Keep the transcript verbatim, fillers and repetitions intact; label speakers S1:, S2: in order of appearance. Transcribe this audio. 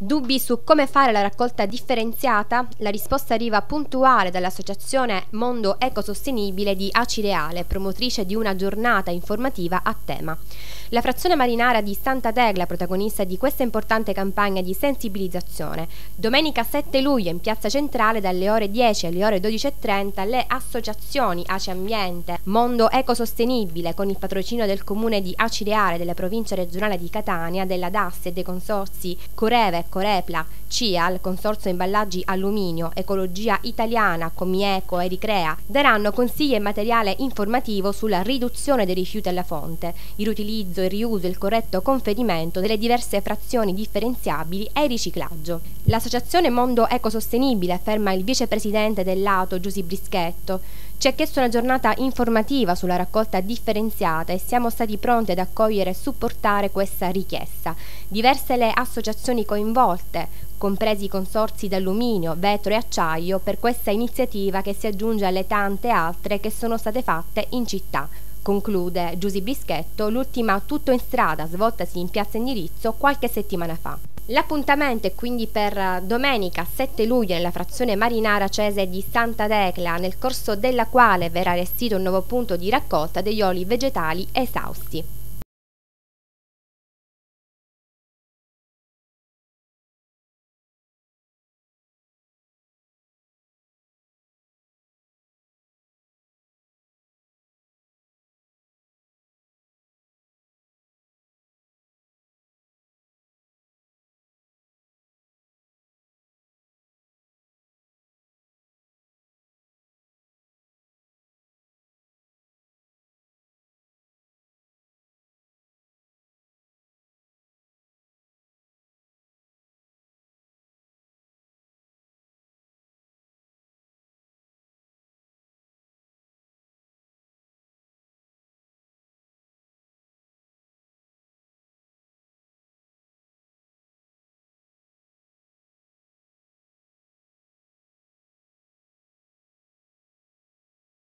S1: Dubbi su come fare la raccolta differenziata? La risposta arriva puntuale dall'Associazione Mondo Ecosostenibile di Acireale, promotrice di una giornata informativa a tema. La frazione marinara di Santa Tecla, protagonista di questa importante campagna di sensibilizzazione. Domenica sette luglio in Piazza Centrale dalle ore dieci alle ore dodici e trenta le associazioni Aci Ambiente, Mondo Ecosostenibile con il patrocinio del Comune di Acireale, della provincia regionale di Catania, della D A S e dei consorzi Coreve, Corepla, CIAL, Consorzio Imballaggi Alluminio, Ecologia Italiana, Comieco e Ricrea, daranno consigli e materiale informativo sulla riduzione dei rifiuti alla fonte, il riutilizzo, il riuso e il corretto conferimento delle diverse frazioni differenziabili e il riciclaggio. L'Associazione Mondo Ecosostenibile, afferma il vicepresidente dell'A T O Giusy Brischetto, ci ha chiesto una giornata informativa sulla raccolta differenziata e siamo stati pronti ad accogliere e supportare questa richiesta. Diverse le associazioni coinvolte, compresi i consorzi d'alluminio, vetro e acciaio, per questa iniziativa che si aggiunge alle tante altre che sono state fatte in città. Conclude Giusy Brischetto, l'ultima Tutto in strada svoltasi in piazza Indirizzo qualche settimana fa. L'appuntamento è quindi per domenica sette luglio nella frazione marinara Cese di Santa Tecla, nel corso della quale verrà allestito un nuovo punto di raccolta degli oli vegetali esausti.